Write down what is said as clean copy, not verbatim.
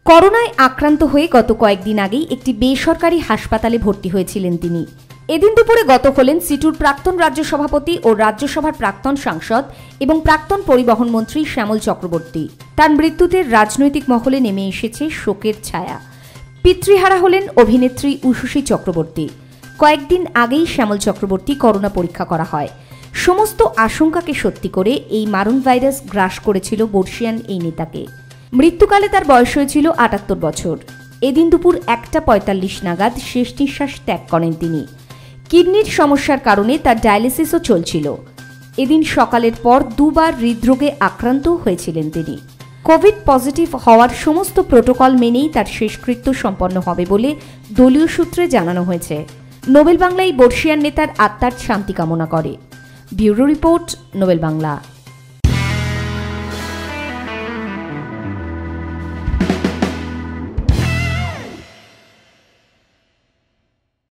করোনায় আক্রান্ত হয়ে গত কয়েকদিন আগেই একটি বেসরকারি হাসপাতালে ভর্তি হয়েছিলেন তিনি। এদিন দুপুরে গত হলেন সিটুর প্রাক্তন রাজ্য সভাপতি ও রাজ্যসভার প্রাক্তন সাংসদ এবং প্রাক্তন পরিবহন মন্ত্রী শ্যামল চক্রবর্তী। তার মৃত্যুতে রাজনৈতিক মহলে নেমে এসেছে শোকের ছায়া। পিতৃহারা হলেন অভিনেত্রী উষসী চক্রবর্তী। কয়েকদিন আগেই শ্যামল চক্রবর্তী করোনা পরীক্ষা করা হয়। সমস্ত আশঙ্কাকে সত্যি করে এই মারণ ভাইরাস গ্রাস করেছিল বর্ষিয়ান এই নেতাকে। মৃত্যুকালে তার বয়স হয়েছিল ৭৮ বছর। এদিন দুপুর ১:৪৫ নাগাদ শেষ নিঃশ্বাস ত্যাগ করেন তিনি। কিডনির সমস্যার কারণে তার ডায়ালিসিসও চলছিল। এদিন সকালের পর দুবার হৃদরোগে আক্রান্ত হয়েছিলেন তিনি। কোভিড পজিটিভ হওয়ার সমস্ত প্রোটোকল মেনেই তার শেষকৃত্য সম্পন্ন হবে বলে দলীয় সূত্রে জানানো হয়েছে। নোবেল বাংলা এই বর্ষিয়ান নেতার আত্মার শান্তি কামনা করে। Bureau report, Nobel Bangla.